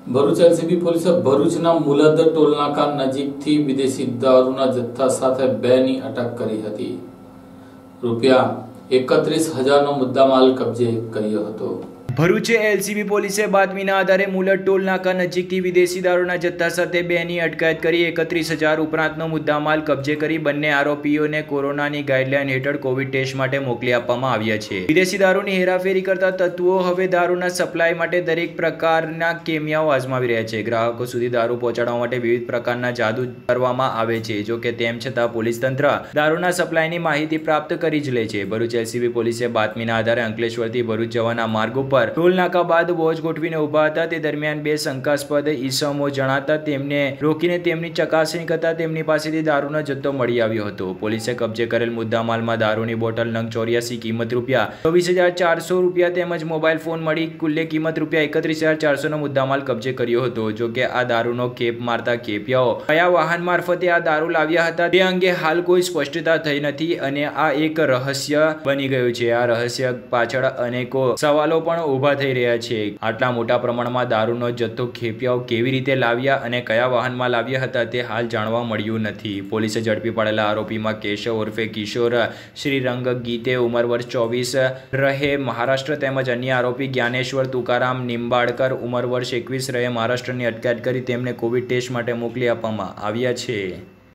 Bharuch LCB પોલીસે ભરૂચના મુલદ ટોલનાકા નજીકથી વિદેશી દારૂના જથ્થા સાથે 2 ની અટક કરી હતી। ₹31,000નો મુદ્દામાલ કબજે કર્યો હતો। ભરૂચ એલસીબી પોલીસે બાતમીના આધારે મુલદ ટોલ નાકા નજીકથી વિદેશી દારૂના જથ્થા સાથે 2 ની અટકાયત કરી 31,000 ઉપરાંતનો મુદ્દામાલ કબજે કરી બંને આરોપીઓને કોરોનાની ગાઈડલાઈન હેઠળ કોવિડ ટેસ્ટ માટે મોકલી આપવામાં આવ્યા છે। વિદેશી દારૂની હેરાફેરી કરતા તત્વો હવે દારૂના સપ્લાય માટે દરેક પ્રકારના કેમિયાઓ આઝમાવી રહ્યા છે। ગ્રાહકો સુધી દારૂ પહોંચાડવા માટે વિવિધ પ્રકારના જાદુ કરવામાં આવે છે। જો કે તેમ છતાં પોલીસ તંત્ર દારૂના સપ્લાયની માહિતી પ્રાપ્ત કરી જ લે છે। ભરૂચ એલસીબી પોલીસે બાતમીના આધારે અંકલેશ્વરથી ભરૂચ જવાના માર્ગ ઉપર ટોલ નાકા બાદ વોચ ગોઠવીને ઉભા હતા। તે દરમિયાન 2 શંકાસ્પદ ઈસમો જણાતા તેમને રોકીને તેમની ચકાસણી કરતા તેમની પાસેથી દારૂનો જથ્થો મળી આવ્યો હતો। પોલીસે કબજે કરેલ મુદ્દામાલમાં દારૂની બોટલ નંગ 84 કિંમત ₹24,400 તેમજ મોબાઈલ ફોન મળી કુલ્લે કિંમત ₹31,400નો મુદ્દામાલ કબજે કર્યો હતો। જો કે આ દારૂનો ખેપ મારતા ખેપિયાઓ કયા વાહન મારફતે આ દારૂ લાવ્યા હતા તે અંગે હાલ કોઈ સ્પષ્ટતા થઈ નથી અને આ એક રહસ્ય બની ગયું છે। આ રહસ્ય પાછળ અનેકો સવાલો પણ ઉભા થઈ રહ્યા છે। આટલા મોટા પ્રમાણમાં દારૂનો જથ્થો ખેપિયાઓ કેવી રીતે લાવ્યા અને કયા વાહનમાં લાવ્યા હતા તે હાલ જાણવા મળ્યું નથી। પોલીસે ઝડપી પાડેલા આરોપીમાં કેશવ ઉર્ફે કિશોર શ્રીરંગ ગીતે ઉંમર વર્ષ 24 રહે મહારાષ્ટ્ર તેમજ અન્ય આરોપી જ્ઞાનેશ્વર તુકારામ નિંબાડકર ઉંમર વર્ષ 21 રહે મહારાષ્ટ્રની અટકાયત કરી તેમને કોવિડ ટેસ્ટ માટે મોકલી આપવામાં આવ્યા છે।